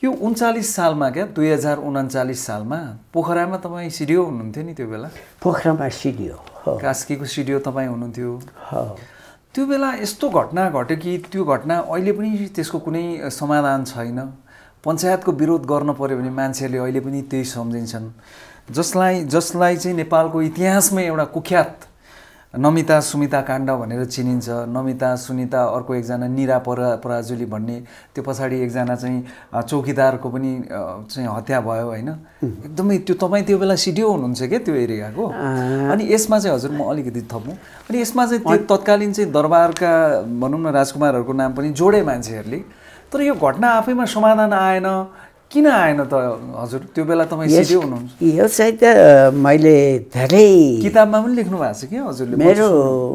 यो 39 सालमा क्या 2039 सालमा पोखरामा तपाईँ सिडिओ हुनुहुन्थ्यो नि त्यो बेला? पोखरामा सिडिओ, कास्कीको सिडिओ तपाईँ हुनुहुन्थ्यो। हो। त्यो बेला यस्तो घटना घट्यो कि त्यो घटना अहिले पनि त्यसको कुनै समाधान छैन। पञ्चायतको विरोध गर्न पर्यो भने मान्छेहरूले अहिले पनि त्यही सम्झिन्छन्। जसलाई चाहिँ नेपालको इतिहासमै एउटा कुख्यात नमिता सुमिता काण्ड भनेर चिनिन्छ। नमिता सुनिता, अर्को एकजना निरा पराजुली भन्ने, त्यो पछाडि एकजना चाहिँ चौकीदारको पनि चाहिँ हत्या भयो होइन। एकदमै त्यो तपाईँ त्यो बेला सिडिओ हुनुहुन्छ क्या त्यो एरियाको। अनि यसमा चाहिँ हजुर म अलिकति थप्नु, अनि यसमा चाहिँ त्यो तत्कालीन चाहिँ दरबारका भनौँ न राजकुमारहरूको नाम पनि जोडे मान्छेहरूले। तर यो घटना आफैमा समाधान आएन, किन आएन त हजुर? त्यो बेला तपाईँ सिडिओ हुनुहुन्छ। यो चाहिँ त मैले धेरै किताबमा पनि लेख्नु भएको छ कि हजुरले? मेरो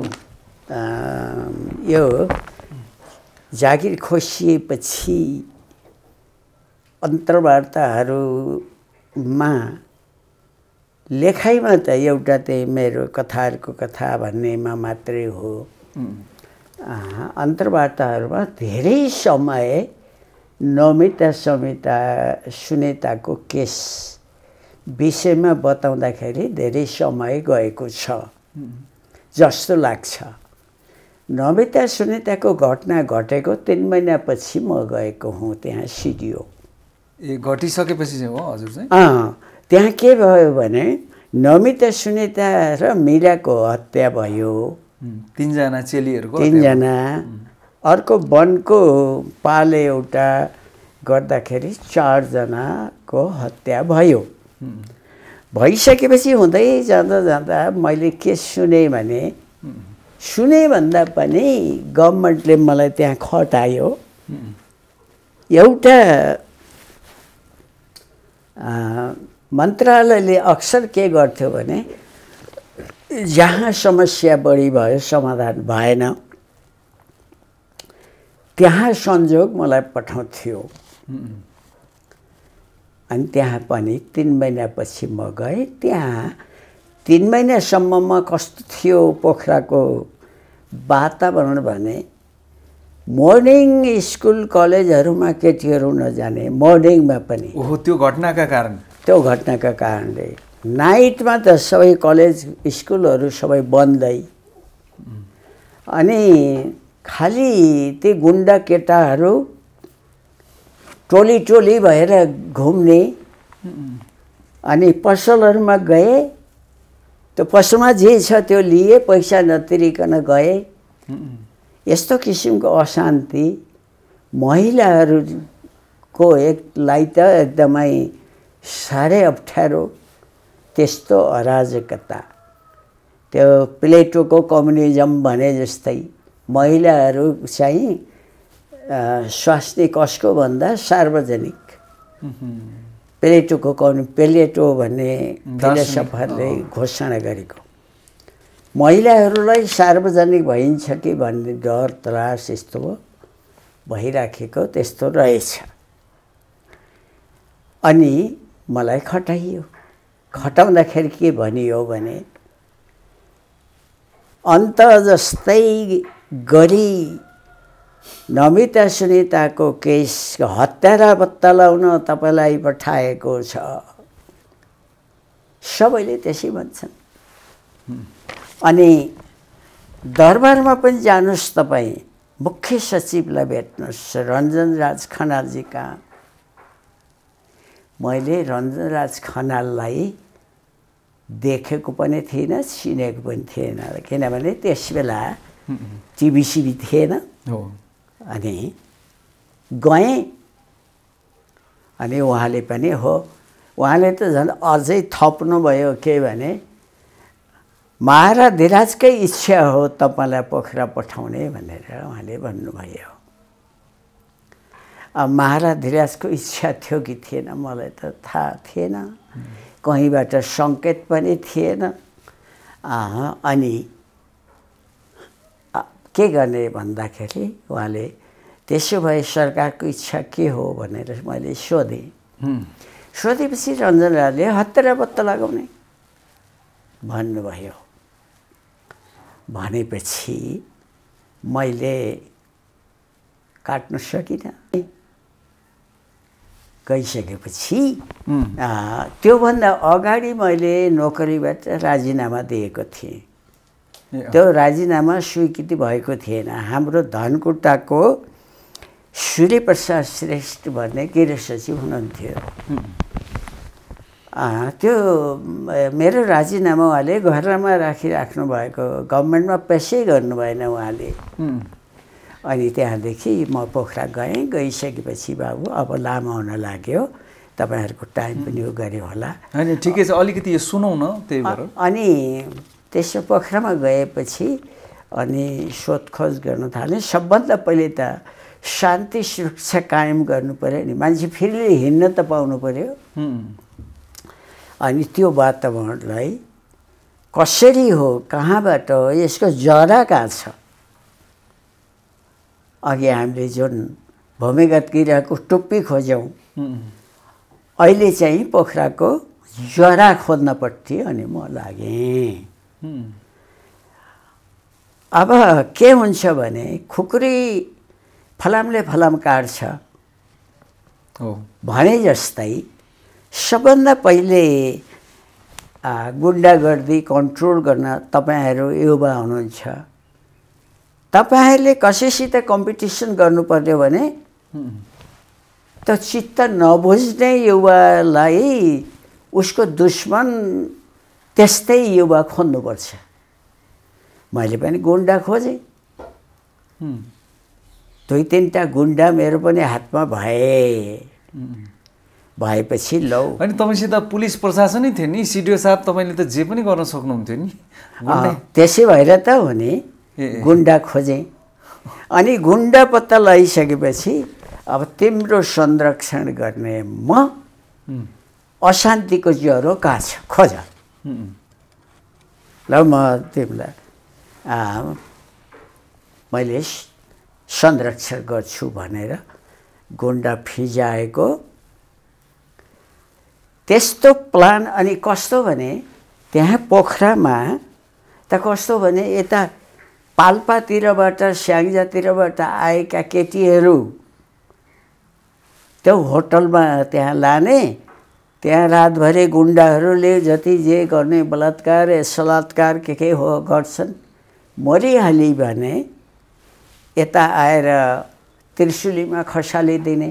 यो जागिर खोसिएपछि अन्तर्वार्ताहरूमा लेखाइमा त एउटा चाहिँ मेरो कथाहरूको कथा भन्नेमा मात्रै हो। अन्तर्वार्ताहरूमा धेरै समय नमिता सुनिताको केस विषयमा बताउँदाखेरि धेरै समय गएको छ जस्तो लाग्छ। नमिता सुनिताको घटना घटेको 3 महिनापछि म गएको हुँ त्यहाँ सिडिओ। ए, घटिसकेपछि चाहिँ हो हजुर चाहिँ? त्यहाँ के भयो भने नमिता सुनिता र मीराको हत्या भयो। 3 जना चेलीहरूको? 3 जना। अर्को वनको पाले एउटा गर्दाखेरि 4 जनाको हत्या भयो। भइसकेपछि हुँदै जाँदा मैले के सुने भने, सुने भन्दा पनि गभर्नमेन्टले मलाई त्यहाँ खटायो। एउटा मन्त्रालयले अक्सर के गर्थ्यो भने जहाँ समस्या बढी भयो समाधान भएन त्यहाँ संयोग मलाई पठाउँथ्यो। अनि त्यहाँ पनि 3 महिनापछि म गएँ। त्यहाँ 3 महिनासम्ममा कस्तो थियो पोखराको वातावरण भने मर्निङ स्कुल कलेजहरूमा केटीहरू नजाने, मर्निङमा पनि। ओहो, त्यो घटनाका कारण? त्यो घटनाका कारणले नाइटमा त सबै कलेज स्कुलहरू सबै बन्दै, अनि खालि ती गुन्डा केटाहरू टोली टोली भएर घुम्ने। अनि पसलहरूमा गए, त्यो पसलमा जे छ त्यो लिए, पैसा नतिरिकन गए। यस्तो किसिमको अशान्ति, महिलाहरूको एकलाई त एकदमै साह्रै अप्ठ्यारो, त्यस्तो अराजकता। त्यो प्लेटोको कम्युनिजम भने जस्तै महिलाहरू चाहिँ स्वास्नी कसको भन्दा सार्वजनिक। प्लेटो भन्ने फिलोसफरले घोषणा गरेको महिलाहरूलाई सार्वजनिक भइन्छ कि भन्ने डर त्रास यस्तो भइराखेको त्यस्तो रहेछ। अनि मलाई खटाइयो। खटाउँदाखेरि के भनियो भने अन्त जस्तै गरी नमिता सुनिताको केस हत्यारा पत्ता लगाउन तपाईँलाई पठाएको छ, सबैले त्यसै भन्छन्। अनि दरबारमा पनि जानुहोस् तपाईँ, मुख्य सचिवलाई भेट्नुहोस्, रञ्जन राज खनालजी कहाँ। मैले रञ्जन राज खनाललाई देखेको पनि थिइनँ, चिनेको पनि थिएन, किनभने त्यस बेला टिभी थिएन। अनि गएँ, अनि उहाँले पनि उहाँले त झन् अझै थप्नुभयो के भने महाराधिराजकै इच्छा हो तपाईँलाई पोखरा पठाउने भनेर उहाँले भन्नुभयो। अब महाराधिराजको इच्छा थियो कि थिएन मलाई त थाहा थिएन, कहीँबाट सङ्केत पनि थिएन। अनि के गर्ने भन्दाखेरि उहाँले त्यसो भए सरकारको इच्छा के हो भनेर मैले सोधेँ। सोधेपछि रञ्जन राजले हत्यारा पत्ता लगाउने भन्नुभयो। भनेपछि मैले काट्न सकिनँ। गइसकेपछि त्योभन्दा अगाडि मैले नोकरीबाट राजीनामा दिएको थिएँ। त्यो राजीनामा स्वीकृति भएको थिएन। हाम्रो धनकुटाको सूर्यप्रसाद श्रेष्ठ भन्ने गृह सचिव हुनुहुन्थ्यो। त्यो मेरो राजीनामा उहाँले घरमा राखिराख्नु भएको, गभर्मेन्टमा पेसै गर्नु भएन उहाँले। अनि त्यहाँदेखि म पोखरा गएँ। गइसकेपछि बाबु अब लामो हुन लाग्यो, तपाईँहरूको टाइम पनि यो गऱ्यो होला। होइन ठिकै छ, अलिकति यो सुनौ न त्यही भएर। अनि त्यसो पोखरामा गएपछि अनि सोधखोज गर्न थालेँ। सबभन्दा पहिले त शान्ति सुरक्षा कायम गर्नु पऱ्यो नि, मान्छे फेरि हिँड्न त पाउनु पऱ्यो। अनि त्यो वातावरणलाई कसरी हो, कहाँबाट हो, यसको जरा कहाँ छ? अघि हामीले जुन भूमिगत किराको टुप्पी खोज्यौँ, अहिले चाहिँ पोखराको जरा खोज्न पर्थ्यो। अनि म लागेँ। अब के हुन्छ भने खुकुरी फलामले फलाम काट्छ भने जस्तै सबभन्दा पहिले गुन्डागर्दी कन्ट्रोल गर्न तपाईँहरू युवा हुनुहुन्छ। तपाईँहरूले कसैसित कम्पिटिसन गर्नुपर्यो भने त चित्त नबुझ्ने युवालाई उसको दुश्मन त्यस्तै युवा खोज्नुपर्छ। मैले पनि गुन्डा खोजेँ। 2-3टा गुन्डा मेरो पनि हातमा भएपछि लौ। अनि तपाईँसित पुलिस प्रशासनै थियो नि, सिडिओ साहब, तपाईँले त जे पनि गर्न सक्नुहुन्थ्यो नि। त्यसै भएर त हो नि गुन्डा खोजेँ। अनि गुन्डा पत्ता लगाइसकेपछि अब तिम्रो संरक्षण गर्ने म अशान्तिको ज्वरो कहाँ छ खोज। ल म तिमीलाई मैले संरक्षण गर्छु भनेर गुन्डा फिजाएको त्यस्तो प्लान। अनि कस्तो भने त्यहाँ पोखरामा त कस्तो भने यता पाल्पातिरबाट स्याङ्जातिरबाट आएका केटीहरू त्यो होटलमा त्यहाँ लाने, त्यहाँ रातभरि गुन्डाहरूले जति जे गर्ने बलात्कार बलात्कार के हो गर्छन्। मरिहाली भने यता आएर त्रिशुलीमा खसालिदिने।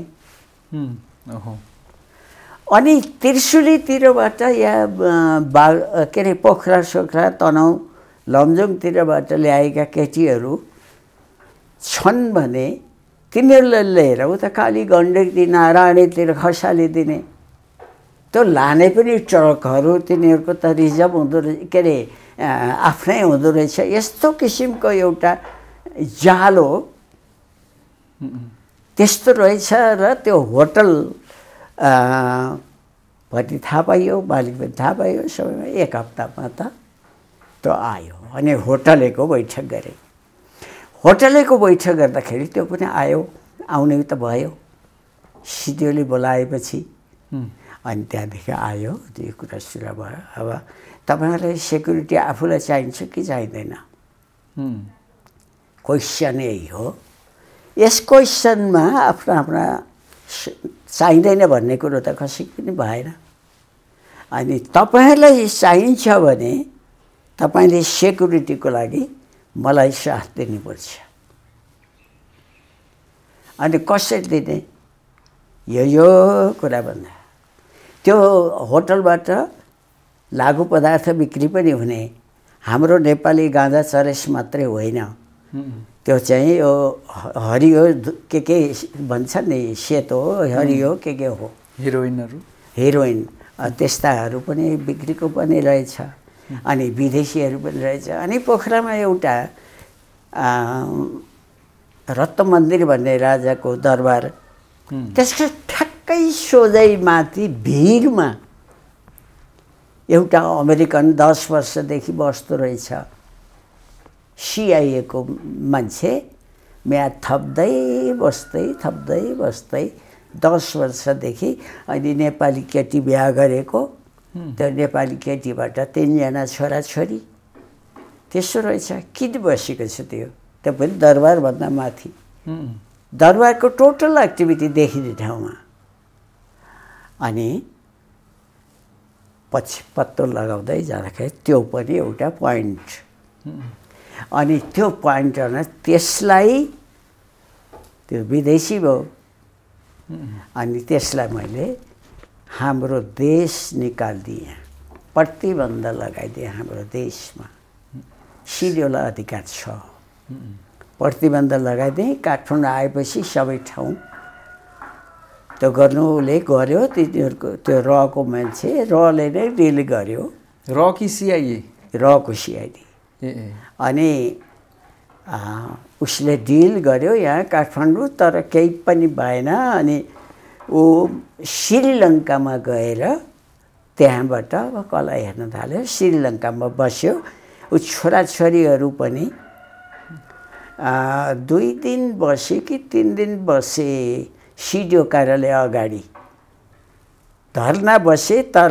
अनि त्रिशुलीतिरबाट या के अरे पोखरा सोखरा तनहुँ लमजुङतिरबाट ल्याएका केटीहरू छन् भने तिनीहरूलाई लिएर उता काली गण्डकी नारायणीतिर खसालिदिने। त्यो लाने पनि ट्रकहरू तिनीहरूको त रिजर्भ हुँदो रहेछ, के अरे आफ्नै हुँदो रहेछ। यस्तो किसिमको एउटा जाल हो, त्यस्तो रहेछ। र त्यो होटल भति थाहा पाइयो, मालिक पनि थाहा पाइयो, सबैमा 1 हप्तामा त त्यो आयो। अनि होटलेको बैठक गरे। होटलेको बैठक गर्दाखेरि त्यो पनि आयो, आउने त भयो। सिडिओले बोलाएपछि अनि त्यहाँदेखि आयो, त्यो कुरा सुरु भयो। अब तपाईँहरूलाई सेक्युरिटी आफूलाई चाहिन्छ कि चाहिँदैन? क्वेसन यही हो। यस क्वेसनमा आफ्ना आफ्ना चाहिँदैन भन्ने कुरो त कसैको पनि भएन। अनि तपाईँहरूलाई चाहिन्छ भने तपाईँले सेक्युरिटीको लागि मलाई साथ दिनुपर्छ। अनि कसरी दिने यो कुरा भन्दा त्यो होटलबाट लागु पदार्थ बिक्री पनि हुने। हाम्रो नेपाली गाँजा चरेस मात्रै होइन, त्यो चाहिँ यो हरियो के भन्छ नि, सेतो हरियो के हो, हिरोइन त्यस्ताहरू पनि बिक्रीको पनि रहेछ। अनि विदेशीहरू पनि रहेछ। अनि पोखरामा एउटा रत्न मन्दिर भन्ने राजाको दरबार, त्यसको ठ्याक्कै सोझै माथि भिरमा एउटा अमेरिकन 10 वर्षदेखि बस्दो रहेछ। सिआइएको मान्छे म्याद थप्दै बस्दै 10 वर्षदेखि अहिले नेपाली केटी बिहा गरेको। त्यो नेपाली केटीबाट 3 जना छोराछोरी त्यसो रहेछ। किन बसेको छ त्यो पनि दरबारभन्दा माथि। दरबारको टोटल एक्टिभिटी देखिने ठाउँमा। अनि पछि पत्तो लगाउँदै जाँदाखेरि त्यो पनि एउटा पोइन्ट। अनि त्यो पोइन्टमा त्यसलाई त्यो विदेशी भयो। अनि त्यसलाई मैले हाम्रो देश निकालिदिएँ, प्रतिबन्ध लगाइदिएँ हाम्रो देशमा। सिडिओलाई अधिकार छ, प्रतिबन्ध लगाइदिएँ। काठमाडौँ आएपछि सबै ठाउँ त्यो गर्नुले गर्यो। तिनीहरूको त्यो रको मान्छे रले नै डिल गर्यो। र कि सिआइए? रको सिआइडी। अनि उसले डिल गर्यो यहाँ काठमाडौँ, तर केही पनि भएन। अनि ऊ श्रीलङ्कामा गएर त्यहाँबाट कला हेर्न थाल्यो। श्रीलङ्कामा बस्यो। ऊ छोराछोरीहरू पनि 2 दिन बसे कि 3 दिन बसे सिडिओ कार्यालय अगाडि धर्ना बसे। तर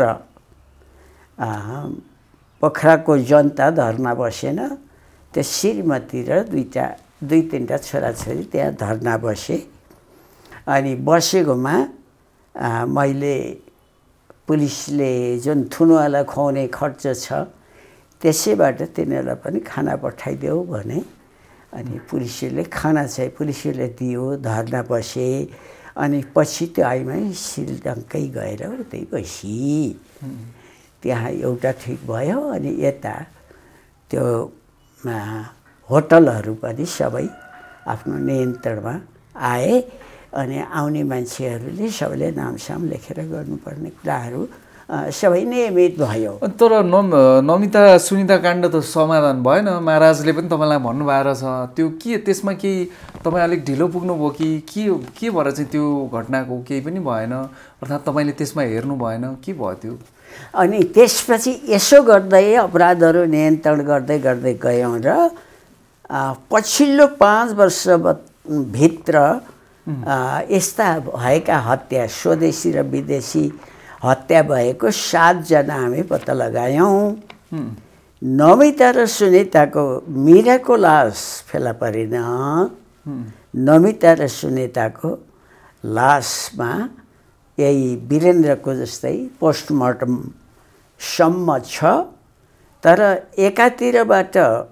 पोखराको जनता धर्ना बसेन। त्यो श्रीमती र 2-3टा छोराछोरी त्यहाँ धर्ना बसे। अनि बसेकोमा मैले पुलिसले जुन थुनुवाला खुवाउने खर्च छ त्यसैबाट तिनीहरूलाई पनि खाना पठाइदेऊ भने। अनि पुलिसले खाना चाहिँ पुलिसले दियो। धर्ना बसे। अनि पछि त्यो आइमै श्रीलङ्कै गएर उतै बसी। त्यहाँ एउटा ठिक भयो। अनि यता त्यो होटलहरू पनि सबै आफ्नो नियन्त्रणमा आए। अनि आउने मान्छेहरूले सबैले नामसाम लेखेर गर्नुपर्ने कुराहरू सबै नियमित भयो। तर नमिता सुनिता काण्ड त समाधान भएन। महाराजले पनि तपाईँलाई भन्नुभएको रहेछ त्यो के त्यसमा केही तपाईँ अलिक ढिलो पुग्नुभयो कि के भएर चाहिँ त्यो घटनाको केही पनि भएन, अर्थात् तपाईँले त्यसमा हेर्नु भएन, के भयो त्यो? अनि त्यसपछि यसो गर्दै अपराधहरू नियन्त्रण गर्दै गर्दै गयौँ र पछिल्लो 5 वर्षभित्र यस्ता भएका हत्या स्वदेशी र विदेशी हत्या भएको 7 जना हामी पत्ता लगायौँ। नमिता र सुनिताको मीराको लास फेला परेन। नमिता र सुनिताको लासमा यही वीरेन्द्रको जस्तै पोस्टमार्टमसम्म छ। तर एकातिरबाट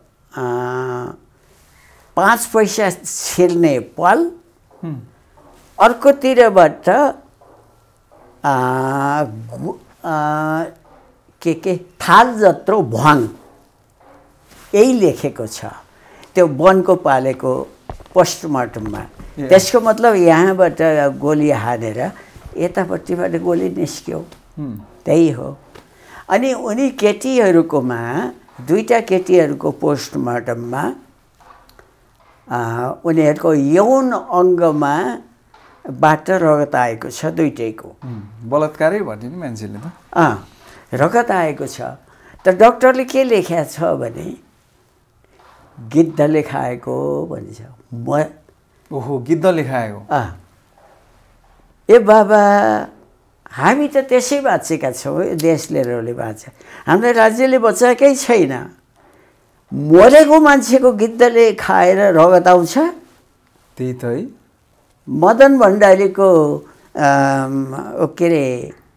5 पैसा छिर्ने पल, अर्कोतिरबाट के थाल जत्रो भङ, यही लेखेको छ त्यो वनको पालेको पोस्टमार्टममा। त्यसको मतलब यहाँबाट गोली हानेर यतापट्टिबाट गोली निस्क्यो, त्यही हो। अनि उनी केटीहरूकोमा 2टा केटीहरूको पोस्टमार्टममा उनीहरूको यौन अङ्गमा बाट रगत आएको छ, 2टैको। बलात्कारै भन्यो नि मान्छेले त। रगत आएको छ। त डाक्टरले के लेखेको छ भने गिद्धले खाएको भन्छ। ओहो, गिद्धले खाएको? ए बाबा, हामी त त्यसै बाँचेका छौँ, देशले बाँच्छ, हाम्रो राज्यले बचाएकै छैन। मरेको मान्छेको गिद्धले खाएर रगत आउँछ? त्यही त है। मदन भण्डारीको के अरे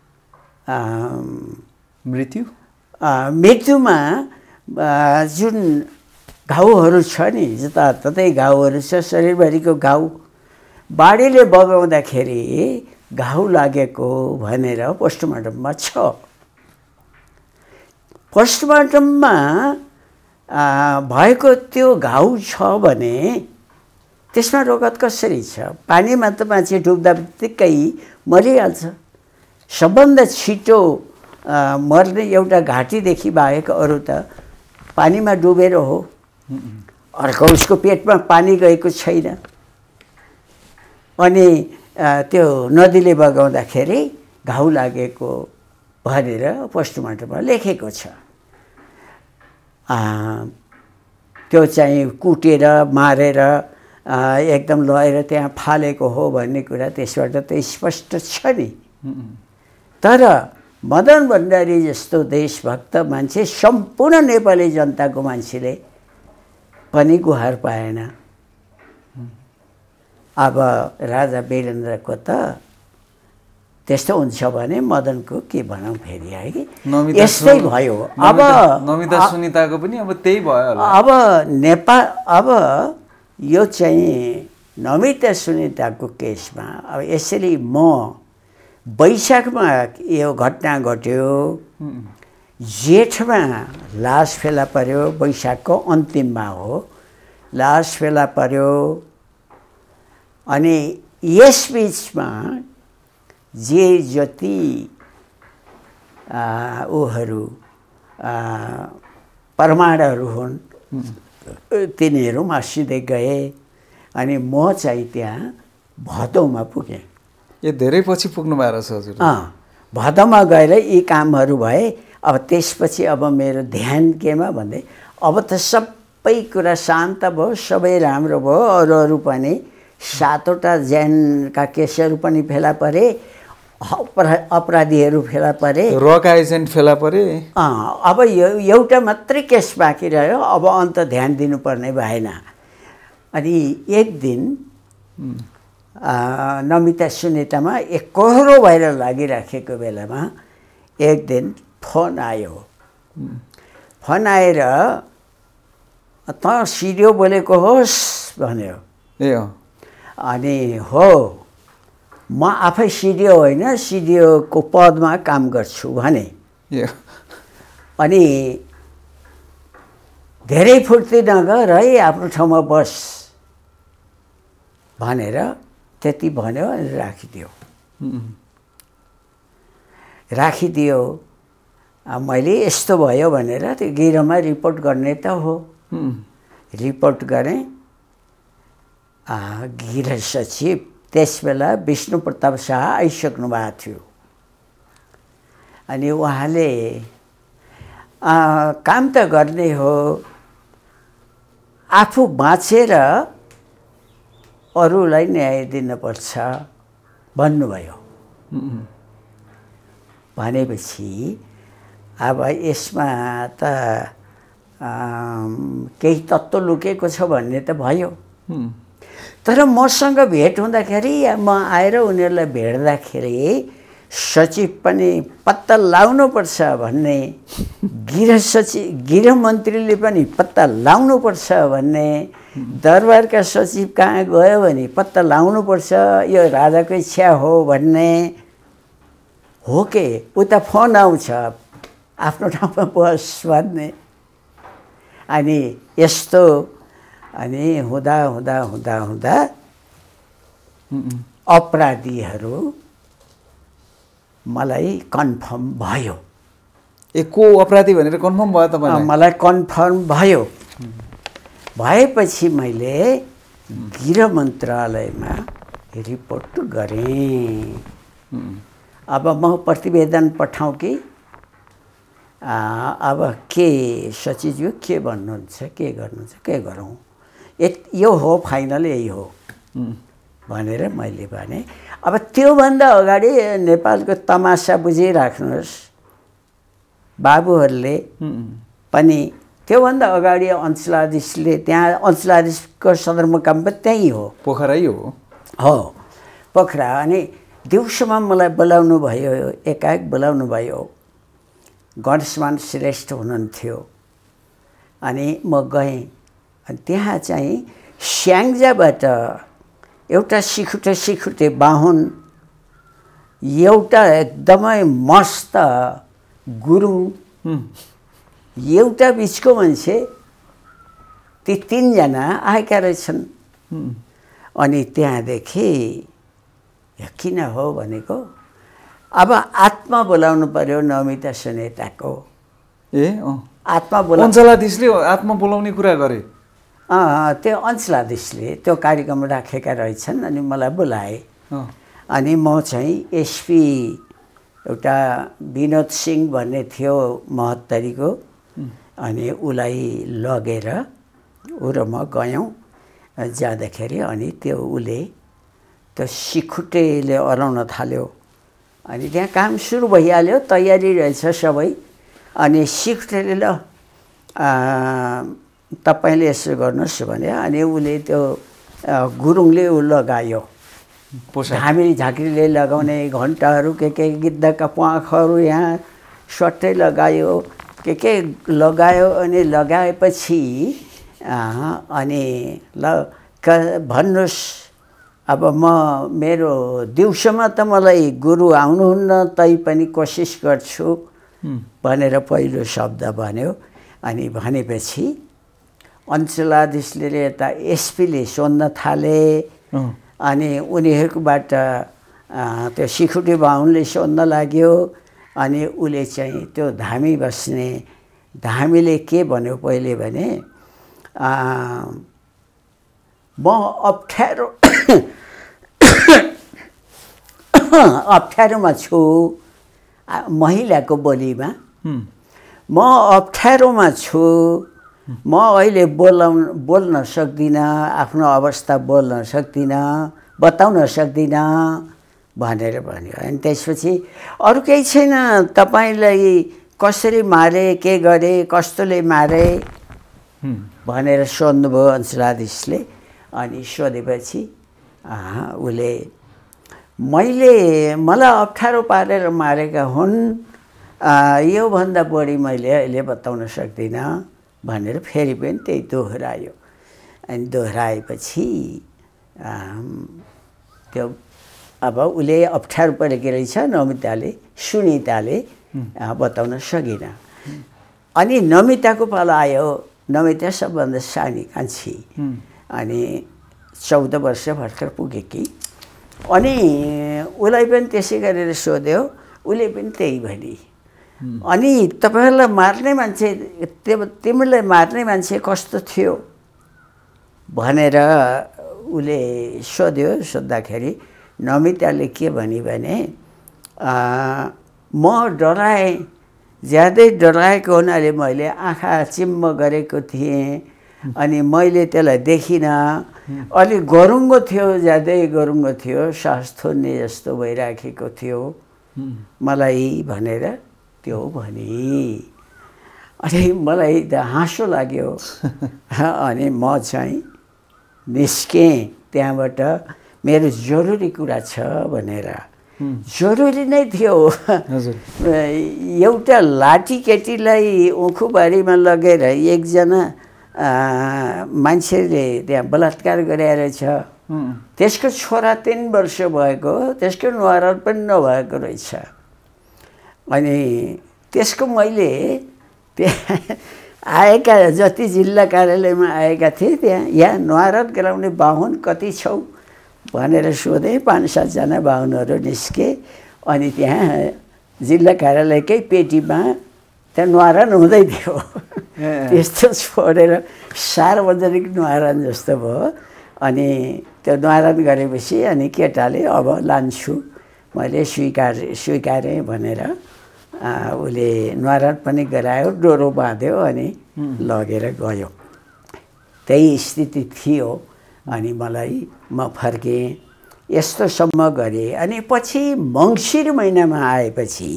मृत्युमा जुन घाउहरू छ नि, जताततै घाउहरू छ, शरीरभरिको घाउ, बाढीले बगाउँदाखेरि घाउ लागेको भनेर पोस्टमार्टममा छ। पोस्टमार्टममा भएको त्यो घाउ छ भने त्यसमा रगत कसरी छ? पानीमा त मान्छे डुब्दा बित्तिकै मरिहाल्छ। सबभन्दा छिटो मर्ने एउटा घाँटीदेखि बाहेक अरू त पानीमा डुबेर हो। अर्को उसको पेटमा पानी गएको छैन। अनि त्यो नदीले बगाउँदाखेरि घाउ लागेको भनेर पोस्टमार्टममा लेखेको छ। त्यो चाहिँ कुटेर मारेर एकदम लगेर त्यहाँ फालेको हो भन्ने कुरा त्यसबाट त स्पष्ट छ नि। तर मदन भण्डारी जस्तो देशभक्त मान्छे, सम्पूर्ण नेपाली जनताको मान्छेले पनि गुहार पाएन। अब राजा वीरेन्द्रको त त्यस्तो हुन्छ भने मदनको के भनौँ फेरि है कि नमिता यस्तै भयो। अब नमिता सुनिताको पनि अब त्यही भयो होला। अब नेपाल अब यो चाहिँ नमिता सुनिताको केसमा अब यसरी म वैशाखमा यो घटना घट्यो, जेठमा लास फेला पर्यो, वैशाखको अन्तिममा हो लास फेला पर्यो। अनि यस बिचमा जे जति उहरू प्रमाणहरू हुन् तिनीहरू मासिँदै गए। अनि म चाहिँ त्यहाँ भदौमा पुगेँ। ए धेरै पछि पुग्नु भएको रहेछ हजुर। भदौमा गएर यी कामहरू भए। अब त्यसपछि अब मेरो ध्यान केमा भन्दै अब त सबै कुरा शान्त भयो, सबै राम्रो भयो। अरू पनि 7वटा ज्यानका केसहरू पनि फेला परे, अपराधीहरू फेला परे, रक एजेन्ट फेला परे। अब यो एउटा मात्रै केस बाँकी रह्यो। अब अन्त ध्यान दिनुपर्ने भएन। अनि एक दिन नमिता सुनितामा एकहोरो भएर लागिराखेको बेलामा एक दिन फोन आयो। फोन आएर त सिडिओ बोलेको होस् भन्यो। ए अनि हो म आफै सिडिओ होइन, सिडिओको पदमा काम गर्छु भने। अनि धेरै फुर्ती नगर है, आफ्नो ठाउँमा बस भनेर त्यति भन्यो अनि राखिदियो। मैले यस्तो भयो भनेर त्यो गिरोमा रिपोर्ट गर्ने त हो। रिपोर्ट गरेँ। गृह सचिव त्यसबेला विष्णु प्रताप शाह आइसक्नु भएको थियो। अनि उहाँले काम त गर्ने हो, आफू बाँचेर अरूलाई न्याय दिनुपर्छ भन्नुभयो। भनेपछि अब यसमा त केही तत्त्व लुकेको छ भन्ने त भयो। तर मसँग भेट हुँदाखेरि म आएर उनीहरूलाई भेट्दाखेरि सचिव पनि पत्ता लाउनुपर्छ भन्ने, गृह मन्त्रीले पनि पत्ता लाउनुपर्छ भन्ने, दरबारका सचिव कहाँ गयो भने पत्ता लाउनुपर्छ, यो राजाको इच्छा हो भन्ने हो के। उता फोन आउँछ आफ्नो ठाउँमा बस भन्ने। अनि यस्तो अनि हुँदा हुँदा हुँदा हुँदा अपराधीहरू मलाई कन्फर्म भयो। को अपराधी भनेर कन्फर्म भयो तपाईलाई? मलाई कन्फर्म भयो। भएपछि मैले गृह मन्त्रालयमा रिपोर्ट गरेँ। अब म प्रतिवेदन पठाउँ कि अब के सचिवज्यू के भन्नुहुन्छ, के गर्नुहुन्छ, के गरौँ, यो हो फाइनल, यही हो भनेर मैले भने। अब त्योभन्दा अगाडि नेपालको तमासा बुझिराख्नुहोस् बाबुहरूले पनि। त्योभन्दा अगाडि अञ्चलाधीशले त्यहाँ अञ्चलाधीशको सदरमुकाम पनि त्यहीँ हो, पोखरै हो पोखरा। अनि दिउँसोमा मलाई बोलाउनु भयो, एकाएक बोलाउनु भयो। गणेशमान श्रेष्ठ हुनुहुन्थ्यो। अनि म गएँ। अनि त्यहाँ चाहिँ स्याङ्जाबाट एउटा सिखुटे बाहुन, एउटा एकदमै मस्त गुरुङ, एउटा बिचको मान्छे, ती 3 जना आएका रहेछन्। अनि त्यहाँदेखि किन हो भनेको, अब आत्मा बोलाउनु पर्यो नमिता सुनेताको। आत्मा अञ्चलाधीशले आत्मा बोलाउने कुरा गरे। त्यो अञ्चलाधीशले त्यो कार्यक्रम राखेका रहेछन्। अनि मलाई बोलाए। अनि म चाहिँ एसपी एउटा विनोद सिंह भन्ने थियो महोत्तरीको। अनि उसलाई लगेर ऊ र म गयौँ। जाँदाखेरि अनि त्यो उसले त्यो सिखुटेले अराउन थाल्यो। अनि त्यहाँ काम सुरु भइहाल्यो, तयारी रहेछ सबै। अनि सिखुटेले ल तपाईँले यसो गर्नुहोस् भने। अनि उसले त्यो गुरुङले ऊ लगायो धामी झाँक्रीले लगाउने घन्टाहरू के गिद्धका प्वाखहरू यहाँ सट्टै लगायो के लगायो अनि लगाएपछि अनि ल भन्नुहोस् अब म मेरो दिउँसोमा त मलाई गुरु आउनुहुन्न तै पनि कोसिस गर्छु भनेर पहिलो शब्द भन्यो। अनि भनेपछि अञ्चलाधीशले यता एसपीले सोध्न थाले अनि उनीहरूकोबाट त्यो सिकुटी बाहुनले सोध्न लाग्यो। अनि उसले चाहिँ त्यो धामी बस्ने धामीले के भन्यो पहिले भने म अप्ठ्यारोमा छु महिलाको बोलीमा म अप्ठ्यारोमा छु म अहिले बोल्न सक्दिनँ आफ्नो अवस्था बोल्न सक्दिनँ बताउन सक्दिनँ भनेर भन्यो। अनि त्यसपछि अरू केही छैन तपाईँलाई कसरी मारे के गरे कस्तोले मारे भनेर सोध्नुभयो अञ्चलाधीशले। अनि सोधेपछि उसले मलाई अप्ठ्यारो पारेर मारेका हुन् योभन्दा बढी मैले अहिले बताउन सक्दिनँ भनेर फेरि पनि त्यही दोहोऱ्यायो। अनि दोहोऱ्याएपछि त्यो अब उसले अप्ठ्यारो परेको रहेछ नमिताले सुनिताले बताउन सकिन। अनि नमिताको पालो आयो। नमिता सबभन्दा सानी कान्छी अनि 14 वर्ष भर्खर पुगेकी। अनि उसलाई पनि त्यसै गरेर सोध्यो उसले पनि त्यही भनी। अनि तपाईँहरूलाई मार्ने मान्छे तिमीलाई मार्ने मान्छे कस्तो थियो भनेर उसले सोध्यो। सोद्धाखेरि नमिताले के भनी भने म डराएँ ज्यादै डराएको हुनाले मैले आँखा चिम्म गरेको थिएँ अनि मैले त्यसलाई देखिनँ अलि गरुङ्गो थियो ज्यादै गरुङ्गो थियो सास थोन्ने जस्तो भइराखेको थियो मलाई भनेर त्यो भने। अनि मलाई त हाँसो लाग्यो। अनि म चाहिँ निस्केँ त्यहाँबाट मेरो जरुरी कुरा छ भनेर। जरुरी नै थियो। एउटा लाठी केटीलाई उखुबारीमा लगेर एकजना मान्छेले त्यहाँ बलात्कार गरेछ। त्यसको छोरा 3 वर्ष भएको त्यसको नुहार पनि नभएको रहेछ। अनि त्यसको मैले त्यहाँ आएका जति जिल्ला कार्यालयमा आएका थिए त्यहाँ यहाँ नुहारत गराउने बाहुन कति छौ भनेर सोधेँ। 5-7 जना बाहुनहरू निस्के। अनि त्यहाँ जिल्ला कार्यालयकै पेटीमा त्यहाँ नुहारन हुँदै थियो। त्यस्तो छोडेर सार्वजनिक नुहारन जस्तो भयो। अनि त्यो नुहारन गरेपछि अनि केटाले अब लान्छु मैले स्वीकारेँ भनेर उसले नुहारन पनि गरायो डोरो बाँध्यो अनि लगेर गयो। त्यही स्थिति थियो। अनि म फर्केँ यस्तोसम्म गरेँ। अनि पछि मङ्सिर महिनामा आएपछि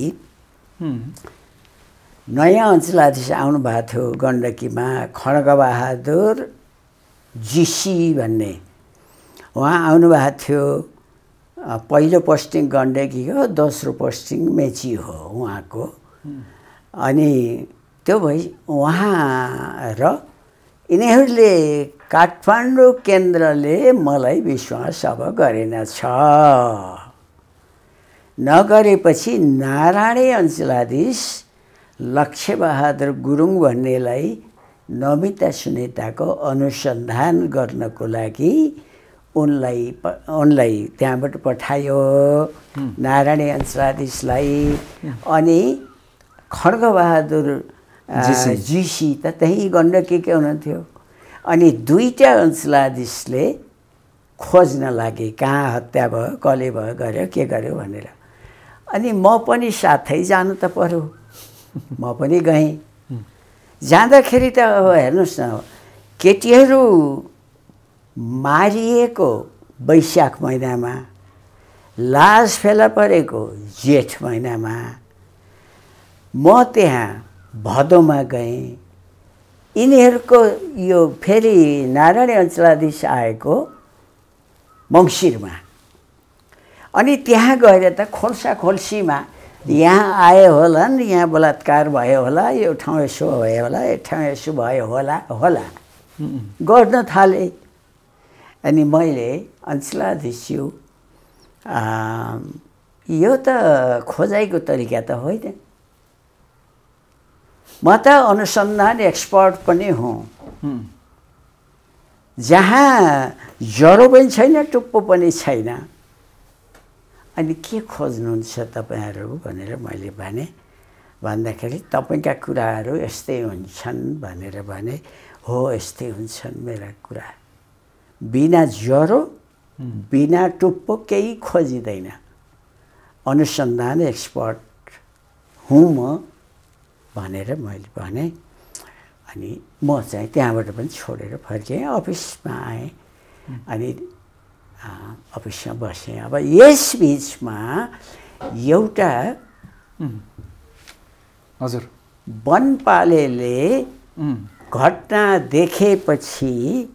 नयाँ अञ्चलाधीश आउनुभएको थियो गण्डकीमा खड्गबहादुर जीसी भन्ने उहाँ आउनुभएको थियो। पहिलो पोस्टिङ गण्डकी हो दोस्रो पोस्टिङ मेची हो उहाँको। अनि त्यो भई उहाँ र यिनीहरूले काठमाडौँ केन्द्रले मलाई विश्वास अब गरेनछ। नगरेपछि नारायणी अञ्चलाधीश लक्ष्यबहादुर गुरुङ भन्नेलाई नमिता सुनेताको अनुसन्धान गर्नको लागि उनलाई त्यहाँबाट पठायो नारायणी अञ्चलाधीशलाई। अनि खड्गबहादुर जीसी त त्यही गण्डकीकै हुनुहुन्थ्यो। अनि 2टा अञ्चलाधीशले खोज्न लागे कहाँ हत्या भयो कसले भयो गर्यो के गर्यो भनेर। अनि म पनि साथै जानु त पर्यो। म पनि गएँ। जाँदाखेरि त अब हेर्नुहोस् न केटीहरू मारिएको वैशाख महिनामा लास फेला परेको जेठ महिनामा म त्यहाँ भदौमा गएँ। यिनीहरूको यो फेरि नारायणी अञ्चलाधीश आएको मङ्सिरमा अनि त्यहाँ गएर त खोल्सा खोल्सीमा यहाँ आए होला नि, यहाँ बलात्कार भयो होला, यो ठाउँ यसो भयो होला, यो ठाउँ यसो भयो होला गर्न थाले। अनि मैले अञ्चलाधीशज्यू यो त खोजाइको तरिका त होइन, म त अनुसन्धान एक्सपर्ट पनि हुँ, जहाँ ज्वरो पनि छैन टुप्पो पनि छैन, अनि के खोज्नुहुन्छ तपाईँहरू भनेर मैले भने। भन्दाखेरि तपाईँका कुराहरू यस्तै हुन्छन् भनेर भने। हो यस्तै हुन्छन् मेरा कुरा, बिना ज्वरो बिना टुप्पो केही खोजिँदैन, अनुसन्धान एक्सपर्ट हुँ म भनेर मैले भने। अनि म चाहिँ त्यहाँबाट पनि छोडेर फर्केँ, अफिसमा आएँ। अनि अफिसमा बसेँ। अब यस बिचमा एउटा हजुर वनपालेले घटना देखेपछि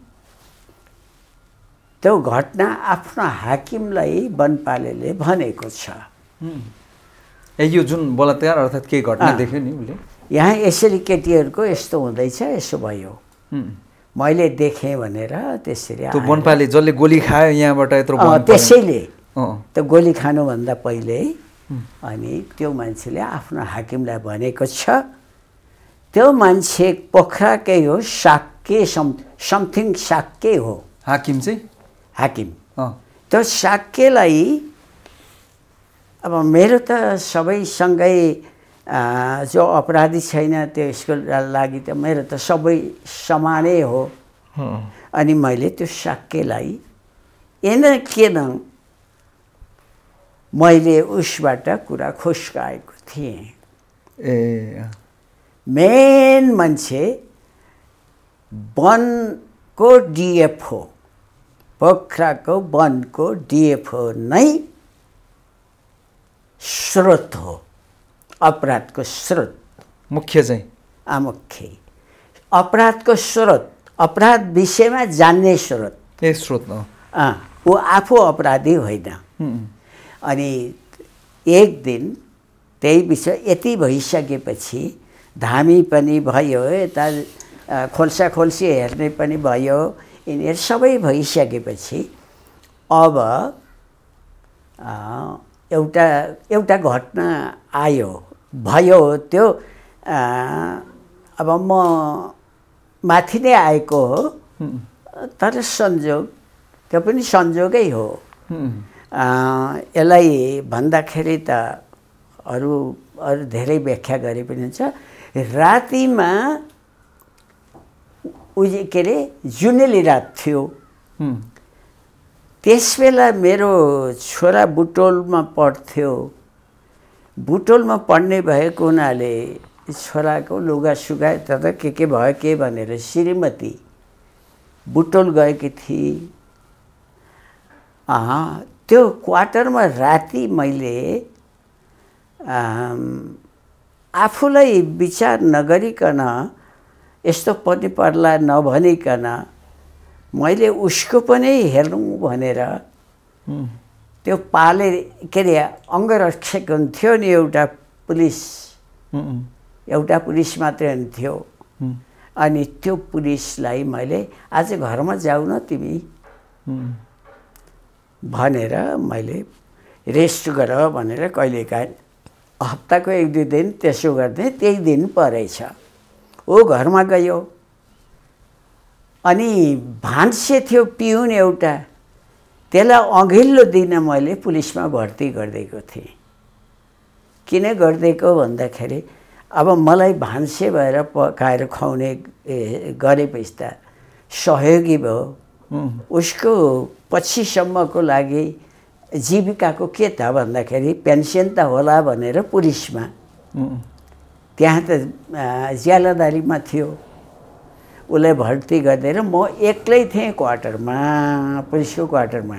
त्यो घटना आफ्नो हाकिमलाई वनपालेले भनेको छ। यो जुन बलात्कार अर्थात् के घटना देख्यो नि उसले, यहाँ यसरी केटीहरूको यस्तो हुँदैछ, यसो भयो, मैले देखेँ भनेर त्यसरी त्यो वनपाले जसले गोली खायो यहाँबाट यत्रो त्यसैले त्यो गोली खानुभन्दा पहिल्यै अनि त्यो मान्छेले आफ्नो हाकिमलाई भनेको छ। त्यो मान्छे पोखराकै हो, साक्के समथिङ साक्के हो। हाकिम चाहिँ हाकिम त्यो साक्केलाई अब मेरो त सबैसँगै जो अपराधी छैन त्यसको लागि त मेरो त सबै समानै हो। अनि मैले त्यो साक्केलाई एन केन मैले उसबाट कुरा खुस्काएको थिएँ। मेन मान्छे वनको डिएफओ, पोखराको वनको डिएफओ नै स्रोत हो, अपराधको स्रोत। मुख्य चाहिँ मुख्य अपराधको स्रोत, अपराध विषयमा जान्ने स्रोत। ए स्रोत ऊ आफू अपराधी होइन। अनि एक दिन त्यही विषय यति भइसकेपछि धामी पनि भयो, यता खोल्सा खोल्सी हेर्ने पनि भयो, यिनीहरू सबै भइसकेपछि अब एउटा घटना आयो भयो। त्यो अब म माथि नै आएको हो, तर संयोग त्यो पनि संयोगै हो। यसलाई भन्दाखेरि त अरू धेरै व्याख्या गरे पनि हुन्छ। रातिमा के अरे जुनेली रात थियो। त्यसबेला मेरो छोरा बुटोलमा पढ्थ्यो। बुटोलमा पढ्ने भएको हुनाले छोराको लुगा सुगाए तथा के भयो के भनेर श्रीमती बुटोल गएकी थिए। त्यो क्वार्टरमा राति मैले आफूलाई विचार नगरिकन यस्तो पनि पर्ला नभनिकन मैले उसको पनि हेर्नु भनेर त्यो पाले के अरे अङ्गरक्षक हुन्थ्यो नि, एउटा पुलिस मात्रै हुन्थ्यो। अनि त्यो पुलिसलाई मैले आज घरमा जाऊ न तिमी भनेर मैले रेस्ट गर भनेर कहिलेकाहीँ हप्ताको 1-2 दिन त्यसो गर्ने। त्यही दिन परेछ ऊ घरमा गयो। अनि भान्से थियो पिउन एउटा, त्यसलाई अघिल्लो दिन मैले पुलिसमा भर्ती गरिदिएको थिएँ। किन गरिदिएको भन्दाखेरि अब मलाई भान्से भएर पकाएर खुवाउने गरेपछि त सहयोगी भयो। उसको पछिसम्मको लागि जीविकाको के त भन्दाखेरि पेन्सन त होला भनेर पुलिसमा त्यहाँ त ज्यालादारीमा थियो। उसलाई भर्ती गरिदिएर म एक्लै थिएँ क्वार्टरमा, पुलिसको क्वार्टरमा।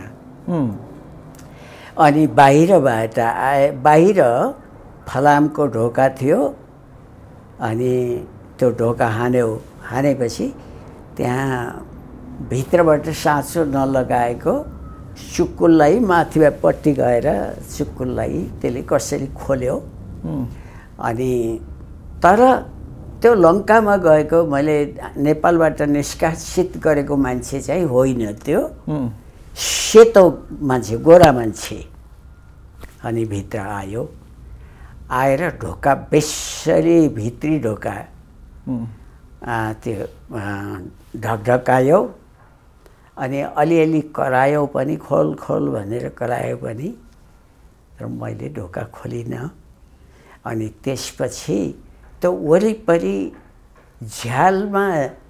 अनि बाहिरबाट बाहिर फलामको ढोका थियो। अनि त्यो ढोका हानेपछि त्यहाँ भित्रबाट साँचो नलगाएको चुक्कुललाई माथिपट्टि गएर चुक्कुललाई त्यसले कसरी खोल्यो। अनि तर त्यो लङ्कामा गएको मैले नेपालबाट निष्कासित गरेको मान्छे चाहिँ होइन, त्यो सेतो मान्छे, गोरा मान्छे। अनि भित्र आयो, आएर ढोका बेसरी भित्री ढोका त्यो ढकढकायो अनि अलिअलि करायो पनि, खोल खोल भनेर करायो पनि, तर मैले ढोका खोलिनँ। अनि त्यसपछि त्यो वरिपरि झ्यालमा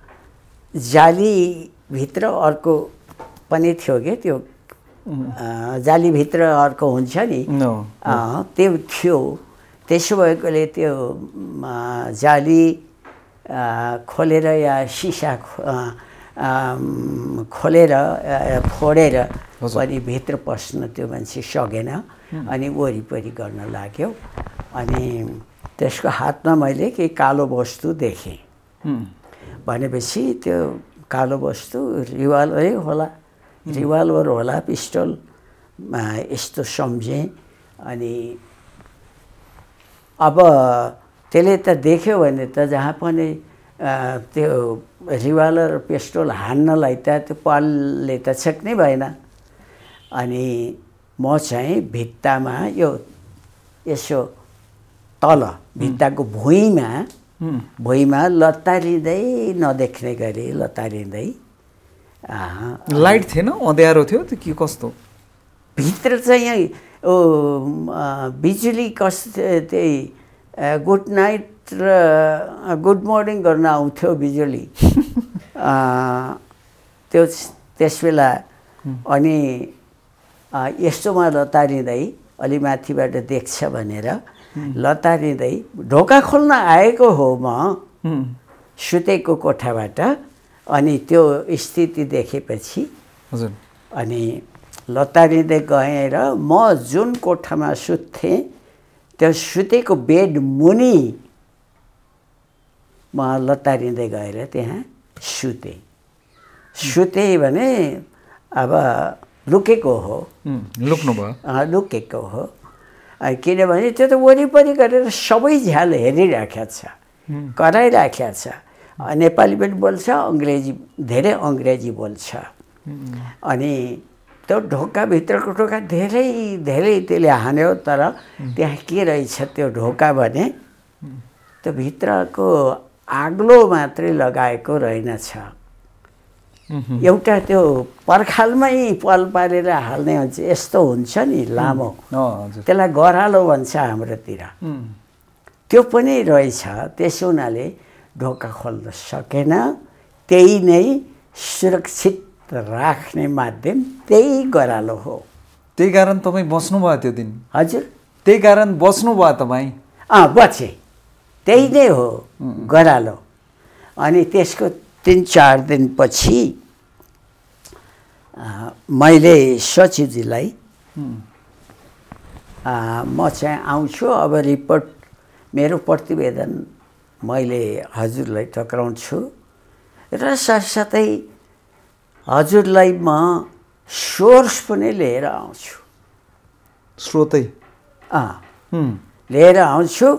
जालीभित्र अर्को पनि थियो के, त्यो जालीभित्र अर्को हुन्छ नि, त्यो थियो। त्यसो भएकोले त्यो जाली खोलेर या सिसा खोलेर फोडेर पनि भित्र पस्न त्यो मान्छे सकेन। अनि वरिपरि गर्न लाग्यो। अनि त्यसको हातमा मैले केही कालो वस्तु देखेँ। भनेपछि त्यो कालो वस्तु रिवाल्भरै होला, रिवाल्भर होला, पिस्टल यस्तो सम्झेँ। अनि अब त्यसले त देख्यो भने त जहाँ पनि त्यो रिवाल्भर पिस्टल हान्नलाई त त्यो पालले त छेक्नै भएन। अनि म चाहिँ भित्तामा यो यसो तल भित्ताको भुइँमा लतारिँदै नदेख्ने गरी लतारिँदै। लाइट थिएन, अँध्यारो थियो त्यो कि कस्तो? भित्र चाहिँ बिजुली त्यही गुड नाइट र गुड मर्निङ गर्न आउँथ्यो बिजुली त्यो त्यसबेला। अनि यस्तोमा लतारिँदै अलि माथिबाट देख्छ भनेर लतारिँदै ढोका खोल्न आएको हो म सुतेको कोठाबाट। अनि त्यो स्थिति देखेपछि हजुर अनि लतारिँदै गएर म जुन कोठामा सुत्थेँ त्यो सुतेको बेड मुनि म लतारिँदै गएर त्यहाँ सुतेँ भने अब लुकेको हो, लुक्नु भयो, लुकेको हो। किनभने त्यो त वरिपरि गरेर सबै झ्याल हेरिराखेको छ, कराइराखेको छ। नेपाली पनि बोल्छ, अङ्ग्रेजी, धेरै अङ्ग्रेजी बोल्छ। अनि त्यो ढोकाभित्रको ढोका धेरै धेरै त्यसले हान्यो। तर त्यहाँ के रहेछ त्यो ढोका भने त्यो भित्रको आग्लो मात्रै लगाएको रहेनछ। एउटा त्यो पर्खालमै पल पारेर हाल्ने हुन्छ, यस्तो हुन्छ नि लामो, त्यसलाई गरालो भन्छ हाम्रोतिर, त्यो पनि रहेछ। त्यसो हुनाले ढोका खोल्न सकेन। त्यही नै सुरक्षित राख्ने माध्यम त्यही गरालो हो। त्यही कारण तपाईँ बस्नुभयो त्यो दिन? हजुर, त्यही कारण बस्नुभयो तपाईँ? बचेँ, त्यही नै हो गरालो। अनि त्यसको 3-4 दिनपछि मैले सचिवजीलाई म चाहिँ आउँछु, अब रिपोर्ट मेरो प्रतिवेदन मैले हजुरलाई टक्राउँछु र साथसाथै हजुरलाई म सोर्स पनि लिएर आउँछु, स्रोतै लिएर आउँछु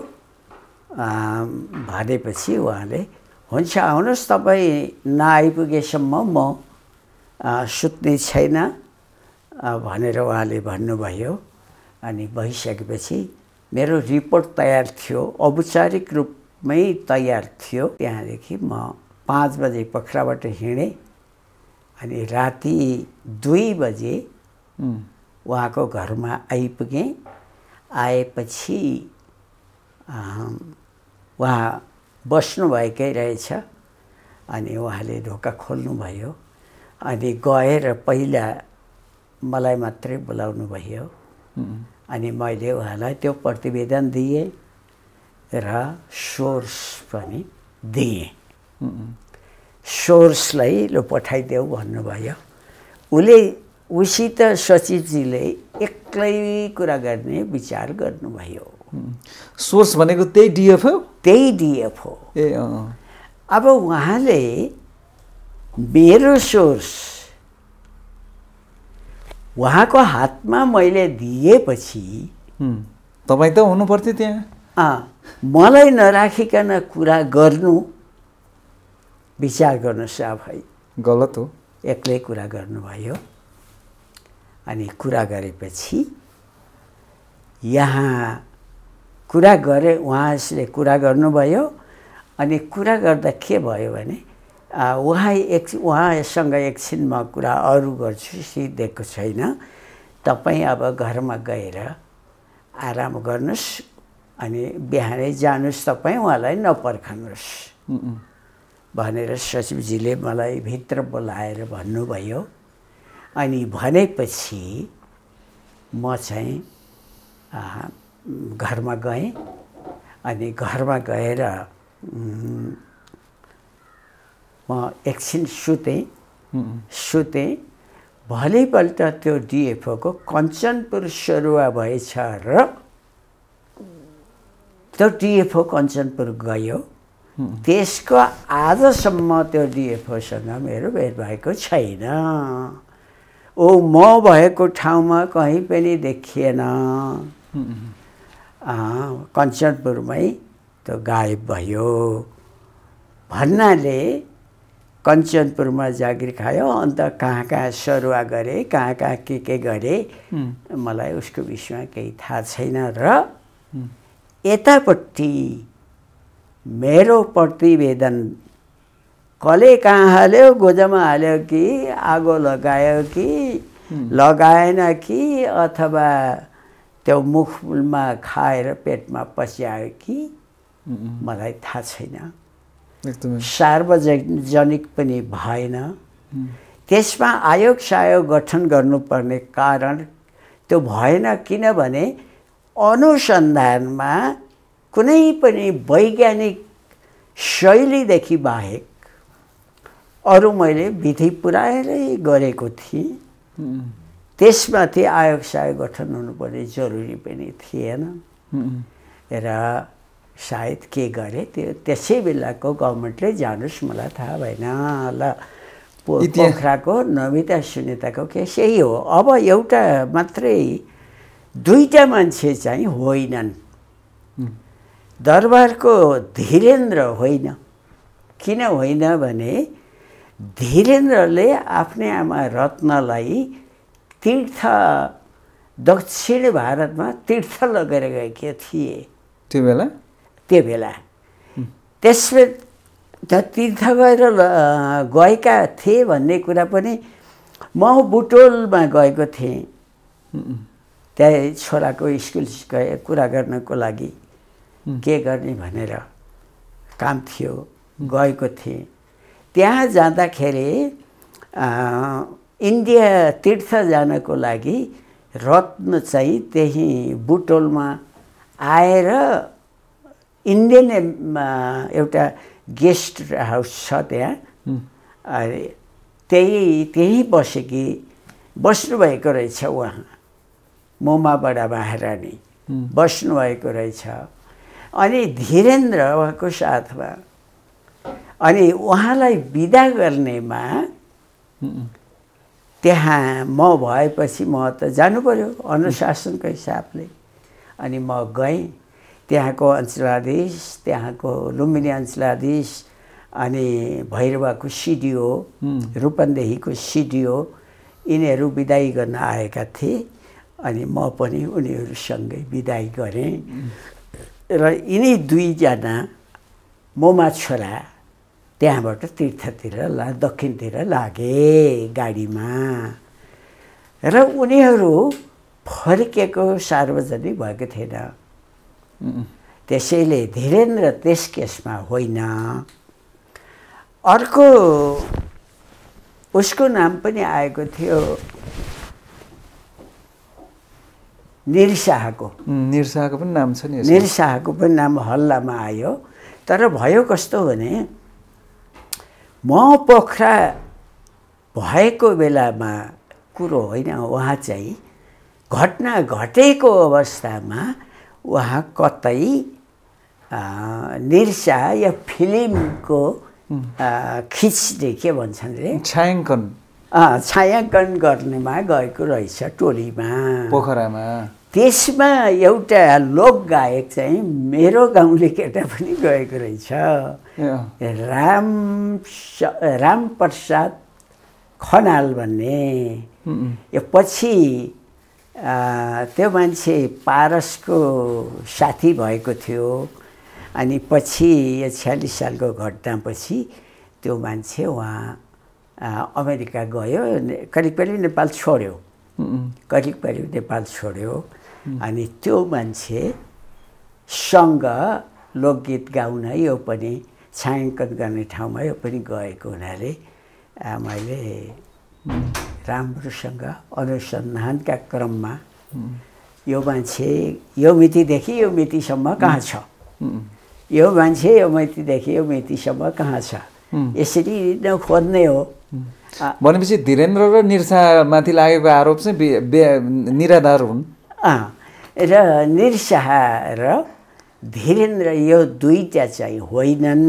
भनेपछि उहाँले हुन्छ आउनुहोस्, तपाईँ नआइपुगेसम्म म सुत्ने छैन भनेर उहाँले भन्नुभयो। अनि भइसकेपछि मेरो रिपोर्ट तयार थियो, औपचारिक रूपमै तयार थियो। त्यहाँदेखि म 5 बजे पोखराबाट हिँडेँ। अनि राति 2 बजे उहाँको घरमा आइपुगेँ। आएपछि उहाँ बस्नुभएकै रहेछ। अनि उहाँले ढोका खोल्नुभयो। अनि गएर पहिला मलाई मात्रै बोलाउनु भयो। अनि मैले उहाँलाई त्यो प्रतिवेदन दिएँ र सोर्स पनि दिएँ। सोर्सलाई ल पठाइदेऊ भन्नुभयो। उसित सचिवजीले एक्लै कुरा गर्ने विचार गर्नुभयो। सोर्स भनेको त्यही डिएफ हो? त्यही डिएफ हो। ए अब उहाँले मेरो सोर्स उहाँको हातमा मैले दिएपछि तपाईँ त हुनुपर्थ्यो त्यहाँ। मलाई नराखिकन कुरा गर्नु विचार गर्नुहोस् भाइ, गलत हो। एक्लै कुरा गर्नुभयो। अनि कुरा गरेपछि यहाँ कुरा गरे, उहाँले कुरा गर्नुभयो। अनि कुरा गर्दा के भयो भने उहाँसँग एकछिन म कुरा अरू गर्छु, सिधेको छैन, तपाईँ अब घरमा गएर आराम गर्नुहोस् अनि बिहानै जानुहोस्, तपाईँ उहाँलाई नपर्खनुहोस् भनेर सचिवजीले मलाई भित्र बोलाएर भन्नुभयो। अनि भनेपछि म चाहिँ घरमा गएँ। अनि घरमा गएर म एकछिन सुतेँ। भोलिपल्ट त्यो डिएफओको कञ्चनपुर सरुवा भएछ र त्यो डिएफओ कञ्चनपुर गयो। त्यसको आजसम्म त्यो डिएफओसँग मेरो भेट भएको छैन। म भएको ठाउँमा कहीँ पनि देखिएन। कञ्चनपुरमै त्यो गायब भयो भन्नाले कञ्चनपुरमा जागिर खायो। अन्त कहाँ कहाँ सरुवा गरे, कहाँ कहाँ के गरे, मलाई उसको विषयमा केही थाहा छैन। र यतापट्टि मेरो प्रतिवेदन कसले कहाँ हाल्यो, गोजामा हाल्यो कि आगो लगायो कि लगाएन कि अथवा त्यो मुखमा खाएर पेटमा पस्यायो कि मलाई थाहा छैन। सार्वजनिक पनि भएन। त्यसमा आयोग गठन गर्नुपर्ने कारण त्यो भएन, किनभने अनुसन्धानमा कुनै पनि वैज्ञानिक शैलीदेखि बाहेक अरू मैले विधि पुऱ्याएरै गरेको थिएँ। त्यसमाथि आयोग गठन हुनुपर्ने जरुरी पनि थिएन। र सायद के गरे त्यो त्यसै बेलाको गभर्मेन्टले जानुस्, मलाई थाहा भएन। ल पोखराको नमिता सुनिताको केस यही हो। अब एउटा मात्रै दुईटा मान्छे चाहिँ होइनन्। दरबारको धीरेन्द्र होइन। किन होइन भने धीरेन्द्रले आफ्नै आमा रत्नलाई तीर्थ दक्षिण भारतमा तीर्थ लगेर गएका थिए त्यो बेला। त्यसमा तीर्थ गएर गएका थिए भन्ने कुरा पनि म बुटोलमा गएको थिएँ। त्यही छोराको स्कुल कुरा गर्नको लागि के गर्ने भनेर काम थियो, गएको थिएँ। त्यहाँ जाँदाखेरि इन्डिया तीर्थ जानको लागि रत्न चाहिँ त्यही बुटोलमा आएर इन्डियन एउटा गेस्ट हाउस छ त्यहाँ, त्यही बस्नुभएको रहेछ। उहाँ मोमा बडा महारानी बस्नुभएको रहेछ। अनि धीरेन्द्र उहाँको साथमा। अनि उहाँलाई बिदा गर्नेमा त्यहाँ म भएपछि म त जानु पर्यो अनुशासनको हिसाबले। अनि म गएँ। त्यहाँको अञ्चलाधीश, त्यहाँको लुम्बिनी अञ्चलाधीश, अनि भैरवाको सिडिओ, रूपन्देहीको सिडिओ, यिनीहरू बिदाई गर्न आएका थिए। अनि म पनि उनीहरूसँगै बिदाई गरेँ। र यिनी दुईजना मोमा छोरा त्यहाँबाट तीर्थतिर दक्षिणतिर लागे गाडीमा। र उनीहरू फर्केको सार्वजनिक भएको थिएन। त्यसैले धीरेन्द्र त्यस केसमा होइन। अर्को उसको नाम पनि आएको थियो, निरशाहको पनि नाम छ नि। निरशाहको पनि नाम हल्लामा आयो। तर भयो कस्तो भने म पोखरा भएको बेलामा कुरो होइन, उहाँ चाहिँ घटना घटेको अवस्थामा उहाँ कतै निरशाह या फिल्मको खिच्ने के भन्छन् रे, छायाङ्कन छायाङ्कन गर्नेमा गएको रहेछ टोलीमा पोखरामा। त्यसमा एउटा लोकगायक चाहिँ मेरो गाउँले केटा पनि गएको रहेछ, रामप्रसाद खनाल भन्ने। यो पछि त्यो मान्छे पारसको साथी भएको थियो, अनि पछि यो 46 सालको घटनापछि त्यो मान्छे उहाँ अमेरिका गयो, करिब नेपाल छोड्यो, करिब नेपाल छोड्यो। अनि त्यो मान्छेसँग लोकगीत गाउन यो पनि छायाङ्कन गर्ने ठाउँमा यो पनि गएको हुनाले मैले राम्रोसँग अनुसन्धानका क्रममा यो मान्छे यो मितिदेखि यो मितिसम्म कहाँ छ, यो मान्छे यो मितिदेखि यो मितिसम्म कहाँ छ, यसरी खोज्ने हो। भनेपछि धीरेन्द्र र निरशाहमाथि लागेको आरोप चाहिँ निराधार हुन्। र निरशाह र धीरेन्द्र यो दुईटा चाहिँ होइनन्,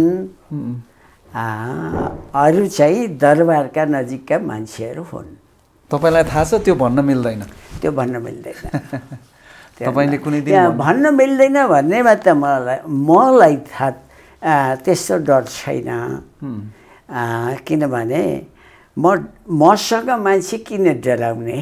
अरू चाहिँ दरबारका नजिकका मान्छेहरू हुन्। तपाईँलाई थाहा छ त्यो भन्न मिल्दैन? त्यो भन्न मिल्दैन। तपाईँले कुनै दिन भन्न मिल्दैन भन्नेमा त मलाई थाहा त्यस्तो डर छैन, किनभने मसँग मान्छे किन डराउने,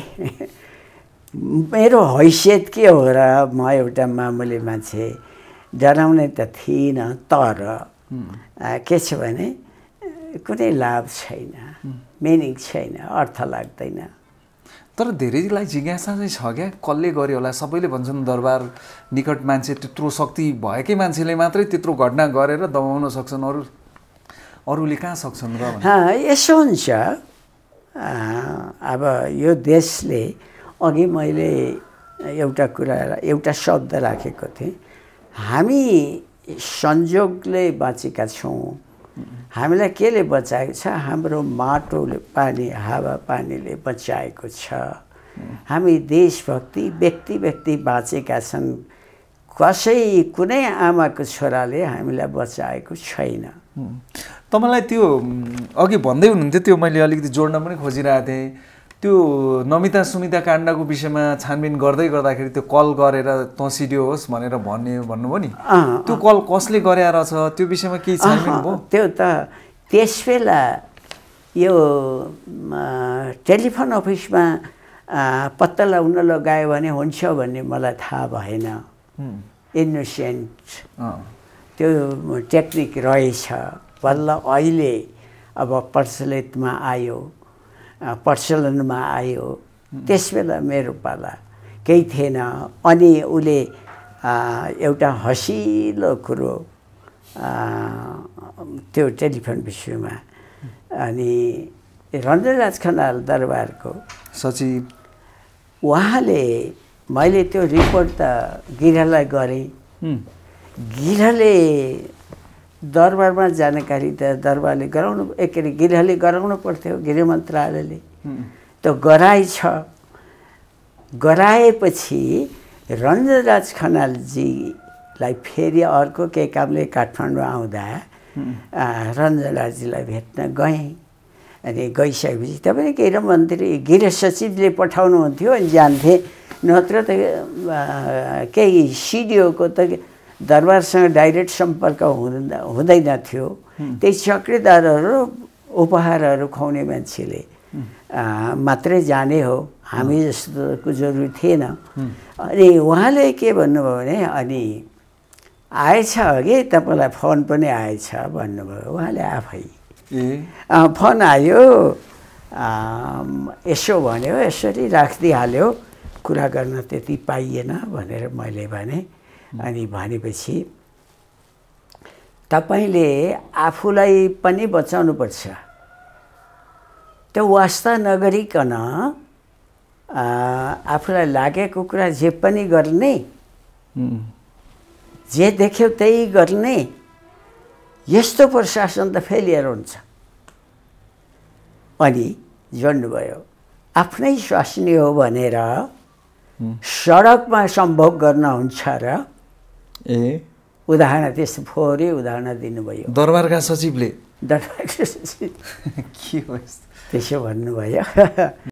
मेरो हैसियत के हो र, म एउटा मामुली मान्छे, डराउने त थिइनँ। तर के छ भने कुनै लाभ छैन, मिनिङ छैन, अर्थ लाग्दैन। तर धेरैलाई जिज्ञासा चाहिँ छ क्या, कसले गर्यो होला? सबैले भन्छन् दरबार निकट मान्छे, त्यत्रो शक्ति भएकै मान्छेले मात्रै त्यत्रो घटना गरेर दबाउन सक्छन्, अरूले कहाँ सक्छन् र? यसो हुन्छ। अब यो देशले, अघि मैले एउटा शब्द राखेको थिएँ, हामी संयोगले बाँचेका छौँ। हामीलाई केले बचाएको छ? हाम्रो माटोले, पानी, हावा पानीले बचाएको छ। हामी देशभक्ति व्यक्ति बाँचेका छन्, कुनै आमाको छोराले हामीलाई बचाएको छैन। तपाईँलाई त्यो अघि भन्दै हुनुहुन्थ्यो, त्यो मैले अलिकति जोड्न पनि खोजिरहेको थिएँ, त्यो नमिता सुमिता काण्डको विषयमा छानबिन गर्दाखेरि त्यो कल गरेर तँसिदियो होस् भनेर भन्नुभयो नि, त्यो कल कसले गरे रहेछ, त्यो विषयमा केही छानबिन भयो? त्यो त त्यसबेला यो टेलिफोन अफिसमा पत्ता लगाउन लगायो भने हुन्छ भन्ने मलाई थाहा भएन। इनोसेन्ट त्यो टेक्निक रहेछ, बल्ल अहिले अब प्रचलनमा आयो। त्यसबेला मेरो पाला केही थिएन। अनि उसले एउटा हँसिलो कुरो त्यो टेलिफोन विषयमा, अनि रञ्जनराज खनाल दरबारको सचिव, उहाँले, मैले त्यो रिपोर्ट त गिरालाई गरेँ। गिराले दरबारमा जानकारी त दरबारले गराउनु, गिराले गराउनु पर्थ्यो, गृह मन्त्रालयले त गराएछ। गराएपछि रञ्जनराज खनालजीलाई फेरि अर्को केही कामले काठमाडौँ आउँदा रञ्जनराजजीलाई भेट्न गएँ। अनि गइसकेपछि तपाईँ गृह सचिवले पठाउनुहुन्थ्यो, अनि जान्थेँ, नत्र त केही सिडिओको त दरबारसँग डाइरेक्ट सम्पर्क हुँदैन थियो। त्यही चक्रेदारहरू, उपहारहरू खुवाउने मान्छेले मात्रै जाने हो, हामी जस्तोको जरुरी थिएन। अनि उहाँले के भन्नुभयो भने, अनि आएछ अघि तपाईँलाई फोन पनि आएछ भन्नुभयो उहाँले आफै। फोन आयो, यसो भन्यो, यसरी राखिदिइहाल्यो, कुरा गर्न त्यति पाइएन भनेर मैले भने। अनि भनेपछि तपाईँले आफूलाई पनि बचाउनुपर्छ, त्यो वास्ता नगरिकन आफूलाई लागेको कुरा जे पनि गर्ने, जे देख्यो त्यही गर्ने, यस्तो प्रशासन त फेलियर हुन्छ। अनि जोड्नुभयो, आफ्नै स्वास्नी हो भनेर सडकमा सम्भोग गर्न हुन्छ र? उदाहरण त्यस्तो फोहोरै उदाहरण दिनुभयो दरबारका सचिवले। दरबारका सचिव के हो? त्यसो भन्नुभयो